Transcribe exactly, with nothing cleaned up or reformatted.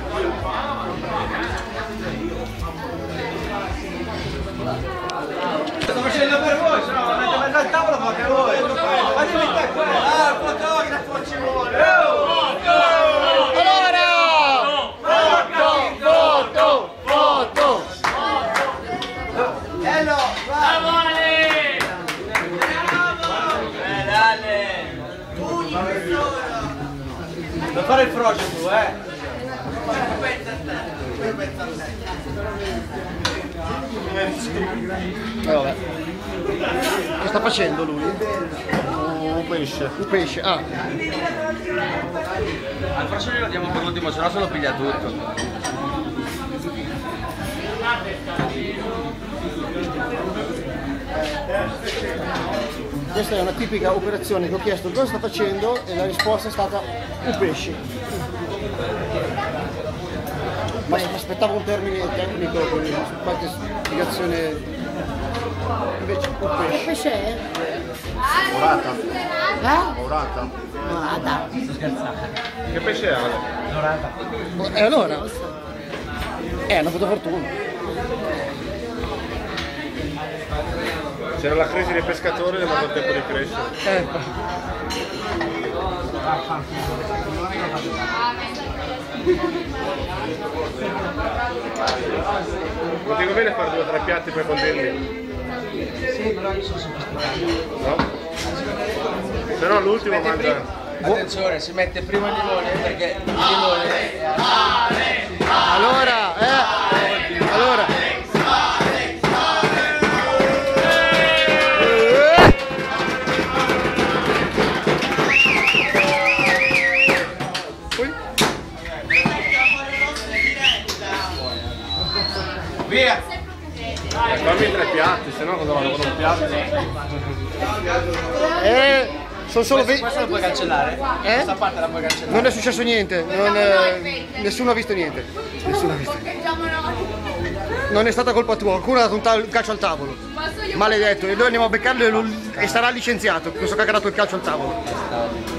Sto facendo per voi, se no avete mezzo al tavolo fate voi. Fatemi te qua. Ah, il fotografo ci vuole. Allora! Foto! Foto! Foto! Bello, vai! Non fare il frocio tu, eh! Eh, vabbè. Che sta facendo lui? Un pesce. Un pesce, ah. Al frocio lo diamo per l'ultimo, se no se lo piglia tutto. Questa è una tipica operazione che ho chiesto cosa sta facendo e la risposta è stata un pesce. Ma aspettavo un termine tecnico, quindi qualche spiegazione. Invece un pesce. Che pesce è? Orata. Eh? Orata. Dorata. Che pesce è? Dorata. E allora? Eh, hanno avuto fortuna. C'era la crisi dei pescatori e non ha il tempo di crescere. Ecco. Non ti conviene fare due o tre piatti per condirli? Sì, però io sono sempre No? Se no l'ultimo mangia. Attenzione, si mette prima il limone perché il limone è... Allora, eh, allora. Via! Fammi tre piatti, se no cosa vado con un piatto? Eh, sono solo Questo, venti. questo lo puoi cancellare? Eh? Questa parte la puoi cancellare. Non è successo niente, non, eh, nessuno ha visto niente. Nessuno ha visto. Non è stata colpa tua, qualcuno ha dato un, ta- un calcio al tavolo. Maledetto, e noi andiamo a beccarlo e, lo- e sarà licenziato, questo che ha dato il calcio al tavolo.